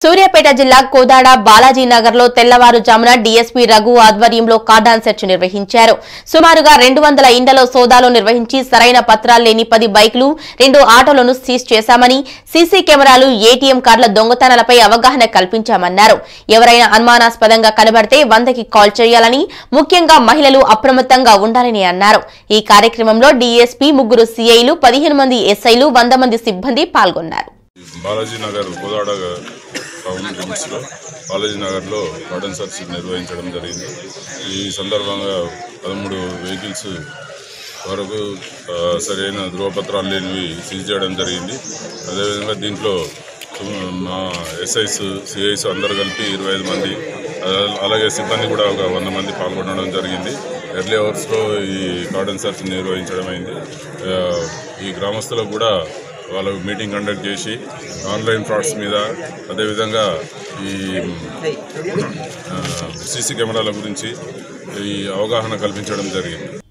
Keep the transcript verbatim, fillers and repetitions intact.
సూర్యాపేట జిల్లా కోదాడ బాలాజీ నగర్ లో తెల్లవారుజామున డీఎస్పీ రఘు ఆధ్వర్యంలో కార్డాన్ సెర్చ్ నిర్వహించారు. సుమారుగా రెండు వందల ఇండ్లలో సోదాలు నిర్వహించి సరైన పత్రాలు లేని పది బైకులు, రెండు ఆటోలను సీజ్ చేశామని, సీసీ కెమెరాలు, ఏటీఎం కార్డుల దొంగతనాలపై అవగాహన కల్పించామన్నారు. ఎవరైనా అనుమానాస్పదంగా కనబడితే వందకి కాల్ చేయాలని, ముఖ్యంగా మహిళలు అప్రమత్తంగా ఉండాలని అన్నారు. ఈ కార్యక్రమంలో డీఎస్పీ, ముగ్గురు సీఐలు, పదిహేను మంది ఎస్ఐలు, వంద మంది సిబ్బంది పాల్గొన్నారు. బాలాజీ నగర్ కోదాడ టౌన్ లిమిట్స్లో బాలాజీ నగర్లో కార్డన్ సర్చ్ నిర్వహించడం జరిగింది. ఈ సందర్భంగా పదమూడు వెహికల్స్ వరకు సరైన ధృవపత్రాలు లేనివి సీజ్ చేయడం జరిగింది. అదేవిధంగా దీంట్లో మా ఎస్ఐస్, సిఐస్ అందరూ కలిపి ఇరవై ఐదు మంది, అలాగే సిబ్బంది కూడా ఒక వంద మంది పాల్గొనడం జరిగింది. ఎర్లీ అవర్స్లో ఈ కార్డన్ సర్చ్ నిర్వహించడం అయింది. ఈ గ్రామస్తులకు కూడా వాళ్ళు మీటింగ్ కండక్ట్ చేసి ఆన్లైన్ ఫ్రాడ్స్ మీద, అదేవిధంగా ఈ సీసీ కెమెరాల గురించి ఈ అవగాహన కల్పించడం జరిగింది.